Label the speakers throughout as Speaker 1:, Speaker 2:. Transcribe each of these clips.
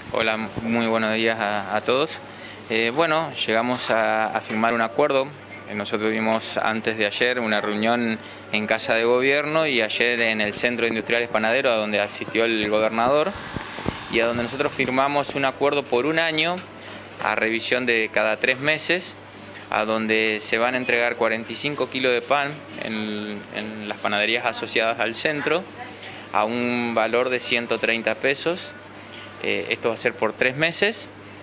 Speaker 1: Hola, muy buenos días a todos. Bueno, llegamos a firmar un acuerdo. Nosotros tuvimos antes de ayer una reunión en Casa de Gobierno y ayer en el Centro de Industriales Panaderos, a donde asistió el gobernador, y a donde nosotros firmamos un acuerdo por un año a revisión de cada 3 meses, a donde se van a entregar 45 kilos de pan en las panaderías asociadas al centro a un valor de 130 pesos. Esto va a ser por 3 meses,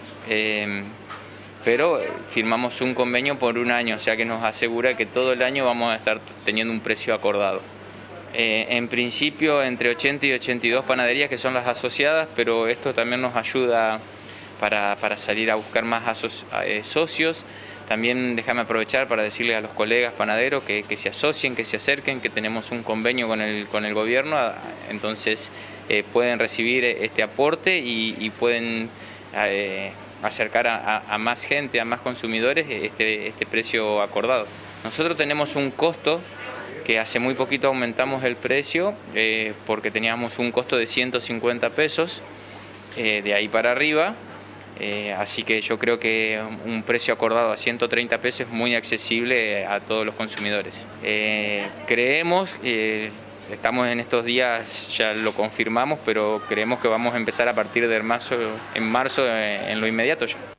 Speaker 1: pero firmamos un convenio por un año, o sea que nos asegura que todo el año vamos a estar teniendo un precio acordado. En principio entre 80 y 82 panaderías que son las asociadas, pero esto también nos ayuda para salir a buscar más socios. También déjame aprovechar para decirles a los colegas panaderos que se asocien, que se acerquen, que tenemos un convenio con el gobierno, entonces pueden recibir este aporte y pueden acercar a más gente, a más consumidores este precio acordado. Nosotros tenemos un costo que hace muy poquito aumentamos el precio porque teníamos un costo de 150 pesos, de ahí para arriba. Así que yo creo que un precio acordado a 130 pesos es muy accesible a todos los consumidores. Creemos, estamos en estos días, ya lo confirmamos, pero creemos que vamos a empezar a partir de marzo en lo inmediato ya.